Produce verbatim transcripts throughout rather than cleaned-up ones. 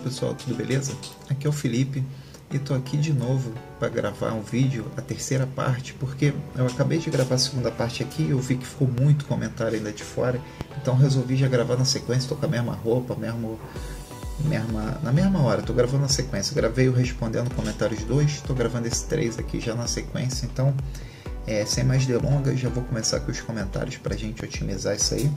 pessoal, tudo beleza? Aqui é o Felipe e tô aqui de novo para gravar um vídeo, a terceira parte, porque eu acabei de gravar a segunda parte aqui e eu vi que ficou muito comentário ainda de fora, então resolvi já gravar na sequência, tô com a mesma roupa, mesmo, mesma, na mesma hora, tô gravando na sequência, gravei o respondendo comentários dois, tô gravando esse três aqui já na sequência, então é, sem mais delongas, já vou começar aqui os comentários pra gente otimizar isso aí.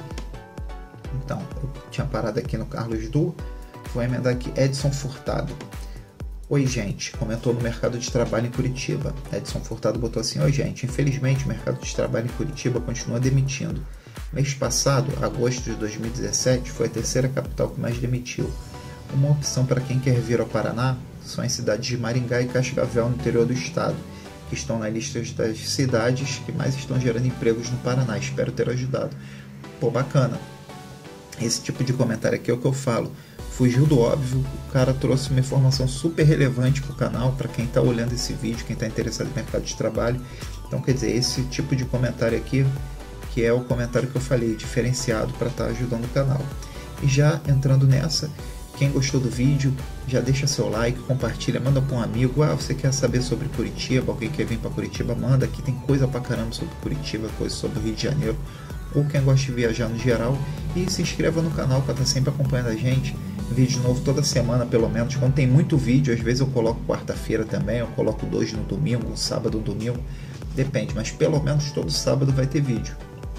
Então, eu tinha parado aqui no Carlos Du, vou emendar aqui Edson Furtado. Oi, gente, comentou no mercado de trabalho em Curitiba. Edson Furtado botou assim: oi, gente, infelizmente o mercado de trabalho em Curitiba continua demitindo. Mês passado, agosto de dois mil e dezessete, foi a terceira capital que mais demitiu. Uma opção para quem quer vir ao Paraná são as cidades de Maringá e Cascavel, no interior do estado, que estão na lista das cidades que mais estão gerando empregos no Paraná. Espero ter ajudado. Pô, bacana. Esse tipo de comentário aqui é o que eu falo. Fugiu do óbvio, o cara trouxe uma informação super relevante para o canal, para quem está olhando esse vídeo, quem está interessado no mercado de trabalho. Então, quer dizer, esse tipo de comentário aqui, que é o comentário que eu falei, diferenciado para estar tá ajudando o canal. E já entrando nessa, quem gostou do vídeo, já deixa seu like, compartilha, manda para um amigo. Ah, você quer saber sobre Curitiba, alguém quer vir para Curitiba, manda, aqui tem coisa pra caramba sobre Curitiba, coisa sobre o Rio de Janeiro, ou quem gosta de viajar no geral. E se inscreva no canal para estar sempre acompanhando a gente. Vídeo novo toda semana, pelo menos. Quando tem muito vídeo, às vezes eu coloco quarta-feira também, eu coloco dois no domingo, um sábado ou domingo, depende, mas pelo menos todo sábado vai ter vídeo.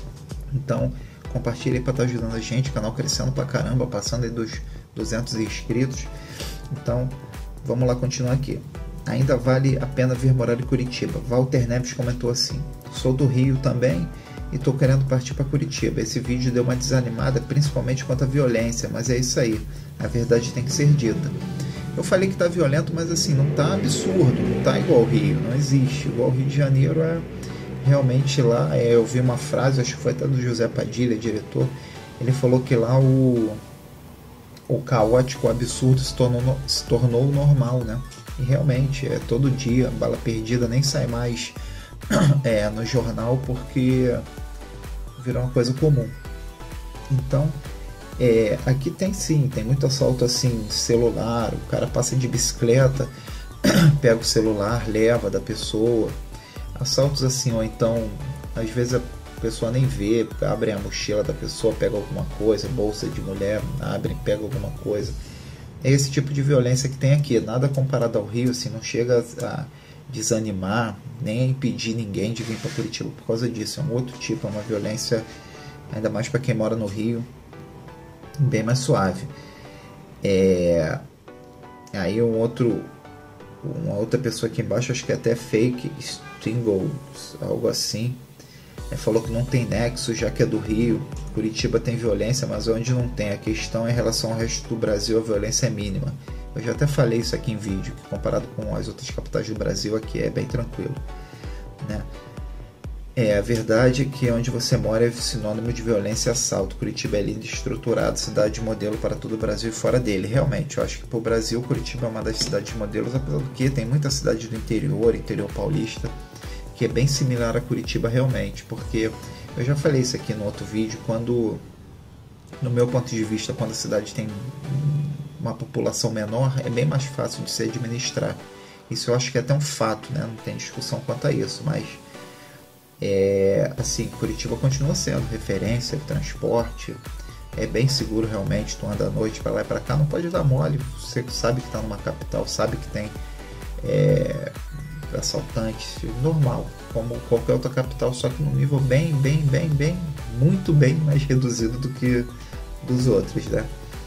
Então compartilha aí para estar ajudando a gente, o canal crescendo pra caramba, passando aí dos duzentos inscritos. Então vamos lá continuar aqui. Ainda vale a pena vir morar em Curitiba. Walter Neves comentou assim: sou do Rio também e tô querendo partir para Curitiba. Esse vídeo deu uma desanimada, principalmente quanto à violência, mas é isso aí, a verdade tem que ser dita. Eu falei que tá violento, mas assim, não tá absurdo, não tá igual ao Rio, não existe. Igual ao Rio de Janeiro é realmente lá, é, eu vi uma frase, acho que foi até do José Padilha, diretor, ele falou que lá o, o caótico, o absurdo se tornou, se tornou normal, né? E realmente, é todo dia, bala perdida nem sai mais é, no jornal, porque virou uma coisa comum. Então, é, aqui tem sim, tem muito assalto assim, celular, o cara passa de bicicleta, pega o celular, leva da pessoa, assaltos assim, ou então, às vezes a pessoa nem vê, abre a mochila da pessoa, pega alguma coisa, bolsa de mulher, abre, pega alguma coisa. É esse tipo de violência que tem aqui, nada comparado ao Rio, assim, não chega a desanimar, nem a impedir ninguém de vir para Curitiba por causa disso. É um outro tipo, é uma violência, ainda mais para quem mora no Rio, bem mais suave. É... Aí um outro, uma outra pessoa aqui embaixo, acho que é até fake, Stingles, algo assim, é, falou que não tem nexo, já que é do Rio. Curitiba tem violência, mas onde não tem, a questão é em relação ao resto do Brasil, a violência é mínima. Eu já até falei isso aqui em vídeo, que comparado com as outras capitais do Brasil, aqui é bem tranquilo, né? É, a verdade é que onde você mora é sinônimo de violência e assalto. Curitiba é linda e estruturada, cidade modelo para todo o Brasil e fora dele. Realmente, eu acho que para o Brasil, Curitiba é uma das cidades modelos, apesar do que tem muita cidade do interior, interior paulista, que é bem similar a Curitiba realmente, porque eu já falei isso aqui no outro vídeo, quando, no meu ponto de vista, quando a cidade tem uma população menor, é bem mais fácil de se administrar. Isso eu acho que é até um fato, né? Não tem discussão quanto a isso, mas é, assim, Curitiba continua sendo referência de transporte, é bem seguro realmente, tu anda à noite para lá e para cá, não pode dar mole, você sabe que está numa capital, sabe que tem é, assaltantes, normal, como qualquer outra capital, só que num nível bem, bem, bem, bem, muito bem mais reduzido do que dos outros, né?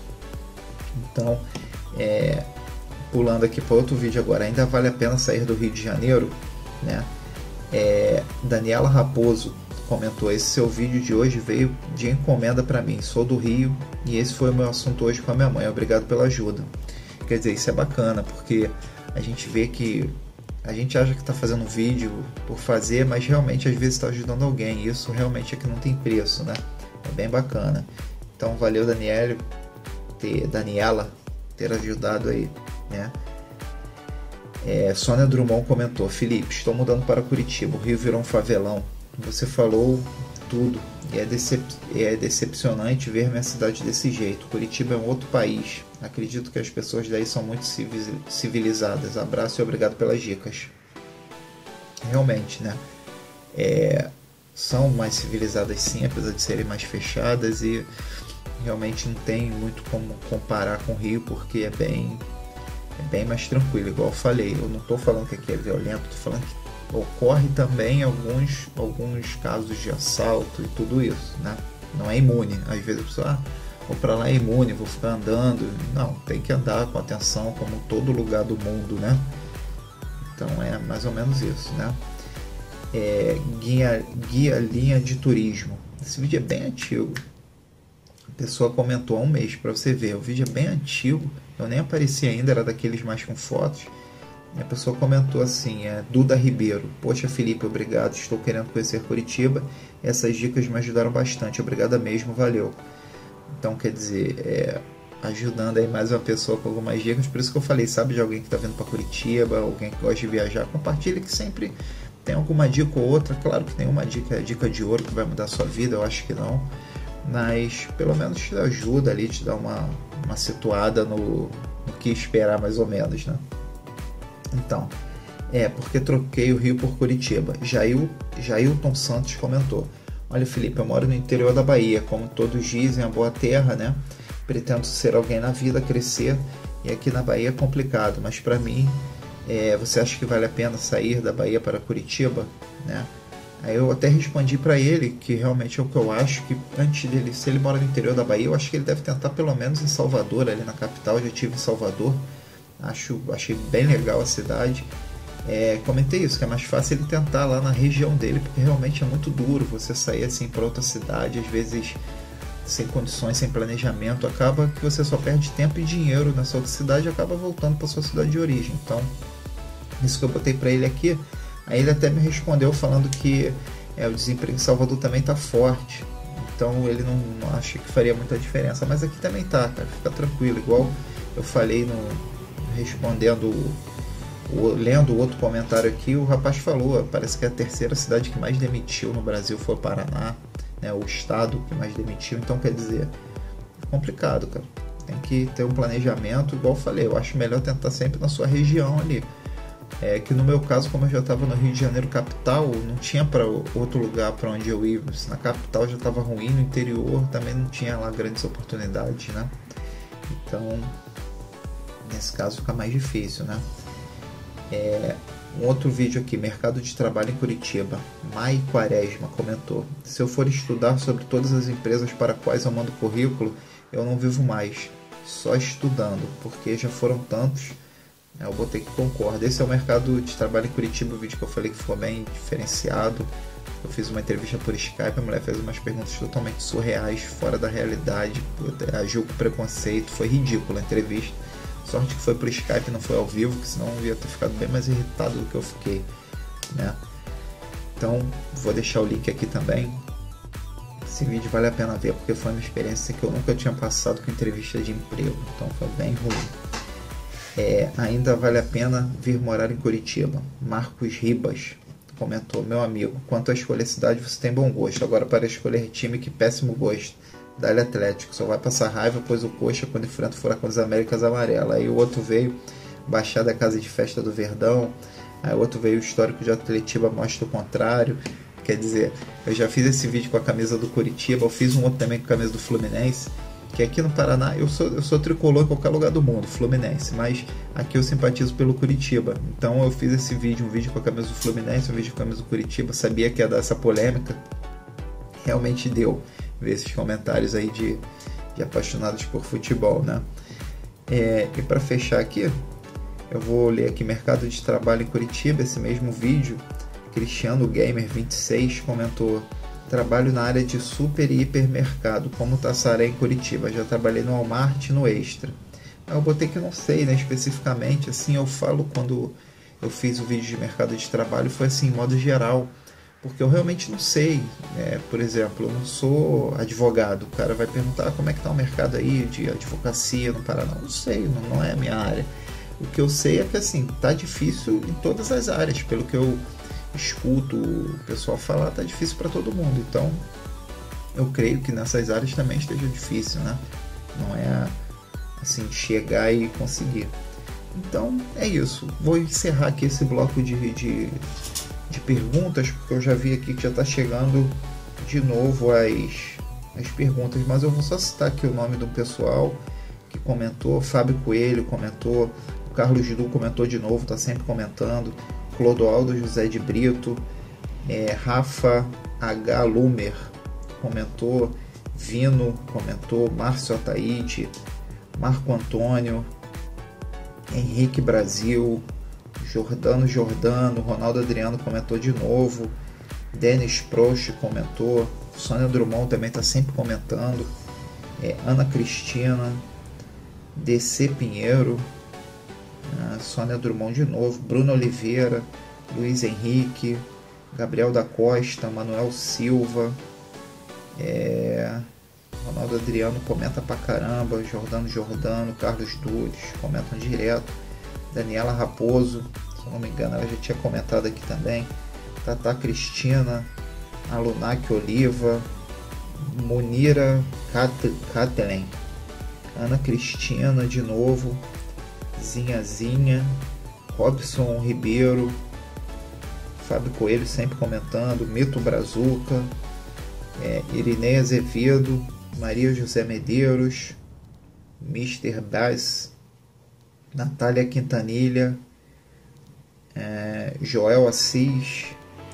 Então, é, pulando aqui para outro vídeo agora, ainda vale a pena sair do Rio de Janeiro, né? É, Daniela Raposo comentou: esse seu vídeo de hoje veio de encomenda para mim, sou do Rio e esse foi o meu assunto hoje com a minha mãe, obrigado pela ajuda. Quer dizer, isso é bacana, porque a gente vê que a gente acha que está fazendo um vídeo por fazer, mas realmente às vezes está ajudando alguém, e isso realmente é que não tem preço, né? É bem bacana. Então valeu, Daniela, ter, Daniela, ter ajudado aí, né? É, Sônia Drummond comentou: Felipe, estou mudando para Curitiba, o Rio virou um favelão. Você falou tudo. E é, decep é decepcionante ver minha cidade desse jeito. Curitiba é um outro país. Acredito que as pessoas daí são muito civilizadas. Abraço e obrigado pelas dicas. Realmente, né? É, são mais civilizadas sim, apesar de serem mais fechadas, e realmente não tem muito como comparar com o Rio, porque é bem, é bem mais tranquilo, igual eu falei. Eu não estou falando que aqui é violento, estou falando que ocorre também alguns, alguns casos de assalto e tudo isso, né? Não é imune. Às vezes a pessoa, ah, vou para lá é imune, vou ficar andando. Não, tem que andar com atenção, como todo lugar do mundo, né? Então é mais ou menos isso, né? É, guia, guia linha de turismo. Esse vídeo é bem antigo. A pessoa comentou há um mês, para você ver. O vídeo é bem antigo. Eu nem apareci ainda, era daqueles mais com fotos. E a pessoa comentou assim, é Duda Ribeiro. Poxa, Felipe, obrigado. Estou querendo conhecer Curitiba. Essas dicas me ajudaram bastante. Obrigada mesmo, valeu. Então, quer dizer, é, ajudando aí mais uma pessoa com algumas dicas. Por isso que eu falei, sabe de alguém que está vindo para Curitiba, alguém que gosta de viajar, compartilha, que sempre tem alguma dica ou outra. Claro que nenhuma dica é dica de ouro que vai mudar a sua vida, eu acho que não. Mas pelo menos te ajuda ali, te dá uma, uma situada no, no que esperar mais ou menos, né? Então, é porque troquei o Rio por Curitiba. Jail, Jailton Santos comentou: olha, Felipe, eu moro no interior da Bahia, como todos dizem, a boa terra, né? Pretendo ser alguém na vida, crescer, e aqui na Bahia é complicado, mas para mim, é, você acha que vale a pena sair da Bahia para Curitiba, né? Aí eu até respondi para ele que realmente é o que eu acho, que antes dele, se ele mora no interior da Bahia, eu acho que ele deve tentar pelo menos em Salvador, ali na capital. Eu já estive em Salvador, acho, achei bem legal a cidade. É, comentei isso, que é mais fácil ele tentar lá na região dele, porque realmente é muito duro você sair assim para outra cidade, às vezes sem condições, sem planejamento, acaba que você só perde tempo e dinheiro nessa outra cidade e acaba voltando para sua cidade de origem. Então, isso que eu botei para ele aqui. Aí ele até me respondeu falando que é, o desemprego em Salvador também está forte, então ele não, não acha que faria muita diferença, mas aqui também tá, cara, fica tranquilo, igual eu falei no respondendo, o, lendo o outro comentário aqui, o rapaz falou, parece que a terceira cidade que mais demitiu no Brasil foi o Paraná, né, o estado que mais demitiu. Então quer dizer, é complicado, cara, tem que ter um planejamento, igual eu falei, eu acho melhor tentar sempre na sua região ali. É que no meu caso, como eu já estava no Rio de Janeiro capital, não tinha para outro lugar para onde eu ir. Na capital já estava ruim, no interior também não tinha lá grandes oportunidades, né? Então, nesse caso fica mais difícil, né? É, um outro vídeo aqui, mercado de trabalho em Curitiba. Mai Quaresma comentou: se eu for estudar sobre todas as empresas para quais eu mando currículo, eu não vivo mais, só estudando, porque já foram tantos. Eu botei que concordo. Esse é o mercado de trabalho em Curitiba, o vídeo que eu falei que ficou bem diferenciado. Eu fiz uma entrevista por Skype, a mulher fez umas perguntas totalmente surreais, fora da realidade, agiu com preconceito, foi ridícula a entrevista. Sorte que foi por Skype, não foi ao vivo, que senão eu ia ter ficado bem mais irritado do que eu fiquei, né? Então, vou deixar o link aqui também. Esse vídeo vale a pena ver, porque foi uma experiência que eu nunca tinha passado com entrevista de emprego, então foi bem ruim. É, ainda vale a pena vir morar em Curitiba. Marcos Ribas comentou: meu amigo, quanto a escolher cidade você tem bom gosto, agora para escolher time, que péssimo gosto. Dali Atlético, só vai passar raiva, pois o Coxa quando enfrenta o Furacão das Américas amarela. Aí o outro veio Baixada Casa de Festa do Verdão, aí o outro veio o histórico de Atletiba, mostra o contrário. Quer dizer, eu já fiz esse vídeo com a camisa do Curitiba, eu fiz um outro também com a camisa do Fluminense, que aqui no Paraná eu sou, eu sou tricolor em qualquer lugar do mundo, Fluminense, mas aqui eu simpatizo pelo Curitiba. Então eu fiz esse vídeo, um vídeo com a camisa do Fluminense, um vídeo com a camisa do Curitiba, sabia que ia dar essa polêmica, realmente deu, ver esses comentários aí de, de apaixonados por futebol, né? É, e para fechar aqui, eu vou ler aqui mercado de trabalho em Curitiba, esse mesmo vídeo. Cristiano Gamer vinte e seis comentou: trabalho na área de super e hipermercado, como Tassaré em Curitiba. Já trabalhei no Walmart e no Extra. Eu botei que eu não sei, né, especificamente. Assim, eu falo quando eu fiz o vídeo de mercado de trabalho, foi assim, em modo geral. Porque eu realmente não sei. É, por exemplo, eu não sou advogado. O cara vai perguntar como é que está o mercado aí de advocacia no Paraná. Não sei, não, não é a minha área. O que eu sei é que assim, tá difícil em todas as áreas. Pelo que eu escuto o pessoal falar, tá difícil para todo mundo. Então eu creio que nessas áreas também esteja difícil, né? Não é assim chegar e conseguir. Então é isso. Vou encerrar aqui esse bloco de, de, de perguntas, porque eu já vi aqui que já está chegando de novo as, as perguntas, mas eu vou só citar aqui o nome do pessoal que comentou. Fábio Coelho comentou, o Carlos Du comentou de novo, está sempre comentando, Clodoaldo José de Brito, é, Rafa H. Lumer comentou, Vino comentou, Márcio Ataíde, Marco Antônio, Henrique Brasil, Jordano Jordano, Ronaldo Adriano comentou de novo, Denis Prost comentou, Sônia Drummond também está sempre comentando, é, Ana Cristina, D C Pinheiro, é, Sônia Drummond de novo, Bruno Oliveira, Luiz Henrique, Gabriel da Costa, Manuel Silva, é, Ronaldo Adriano comenta pra caramba, Jordano Jordano, Carlos Dures comentam direto, Daniela Raposo, se eu não me engano ela já tinha comentado aqui também, Tata Cristina, Alunac Oliva, Munira Kathleen, Ana Cristina de novo, Zinhazinha, Robson Ribeiro, Fábio Coelho sempre comentando, Mito Brazuca, é, Irineia Azevedo, Maria José Medeiros, mister Baz, Natália Quintanilha, é, Joel Assis,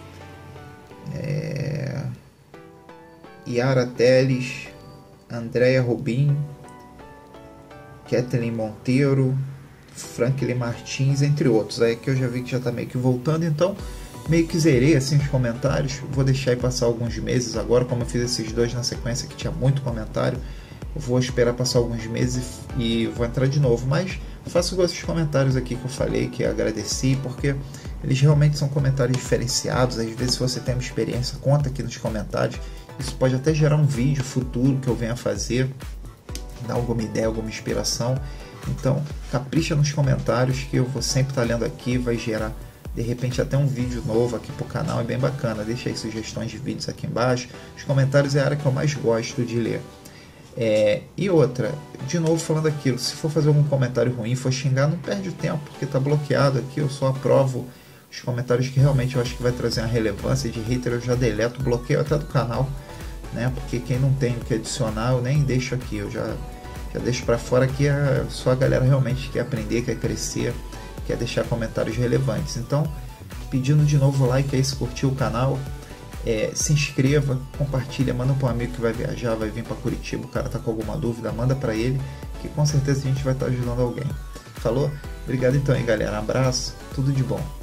é, Yara Teles, Andréia Rubim, Kathleen Monteiro, Franklin Martins, entre outros. Aí que eu já vi que já está meio que voltando, então meio que zerei assim os comentários. Vou deixar aí passar alguns meses agora, como eu fiz esses dois na sequência que tinha muito comentário, eu vou esperar passar alguns meses e vou entrar de novo. Mas faço igual esses comentários aqui que eu falei, que eu agradeci, porque eles realmente são comentários diferenciados. Às vezes, se você tem uma experiência, conta aqui nos comentários. Isso pode até gerar um vídeo futuro que eu venha fazer, dar alguma ideia, alguma inspiração. Então capricha nos comentários que eu vou sempre estar lendo aqui, vai gerar de repente até um vídeo novo aqui pro canal, é bem bacana. Deixa aí sugestões de vídeos aqui embaixo. Os comentários é a área que eu mais gosto de ler. É, e outra, de novo falando aquilo, se for fazer algum comentário ruim, for xingar, não perde o tempo, porque tá bloqueado aqui. Eu só aprovo os comentários que realmente eu acho que vai trazer uma relevância. De hater eu já deleto, bloqueio até do canal, né? Porque quem não tem o que adicionar eu nem deixo aqui, eu já, já deixo para fora. Que é só a galera realmente que quer aprender, quer crescer, quer deixar comentários relevantes. Então, pedindo de novo like aí se curtiu o canal, é, se inscreva, compartilha, manda para um amigo que vai viajar, vai vir para Curitiba, o cara tá com alguma dúvida, manda para ele, que com certeza a gente vai estar ajudando alguém. Falou? Obrigado então aí, galera, abraço, tudo de bom.